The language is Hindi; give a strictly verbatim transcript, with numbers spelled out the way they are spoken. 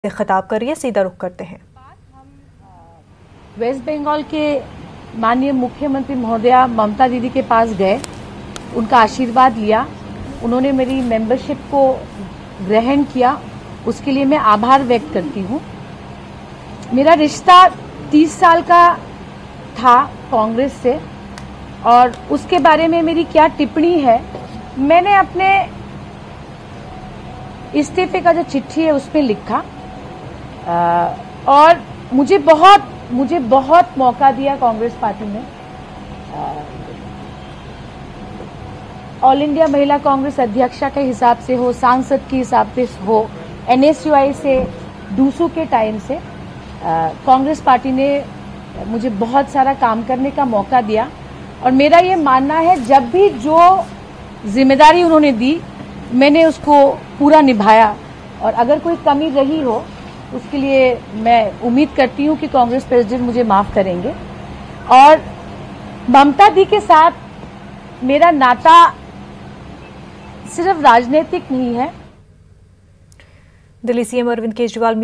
से खिताब करिए, सीधा रुख करते हैं। वेस्ट बंगाल के माननीय मुख्यमंत्री महोदया ममता दीदी के पास गए, उनका आशीर्वाद लिया, उन्होंने मेरी मेंबरशिप को ग्रहण किया, उसके लिए मैं आभार व्यक्त करती हूँ। मेरा रिश्ता तीस साल का था कांग्रेस से, और उसके बारे में मेरी क्या टिप्पणी है, मैंने अपने इस्तीफे का जो चिट्ठी है उसमें लिखा। आ, और मुझे बहुत मुझे बहुत मौका दिया कांग्रेस पार्टी ने। ऑल इंडिया महिला कांग्रेस अध्यक्षा के हिसाब से हो, सांसद के हिसाब से हो, एनएसयूआई से, डूसू के टाइम से कांग्रेस पार्टी ने मुझे बहुत सारा काम करने का मौका दिया। और मेरा ये मानना है, जब भी जो जिम्मेदारी उन्होंने दी मैंने उसको पूरा निभाया, और अगर कोई कमी रही हो उसके लिए मैं उम्मीद करती हूँ कि कांग्रेस प्रेसिडेंट मुझे माफ करेंगे। और ममता दी के साथ मेरा नाता सिर्फ राजनीतिक नहीं है। दिल्ली सीएम अरविंद केजरीवाल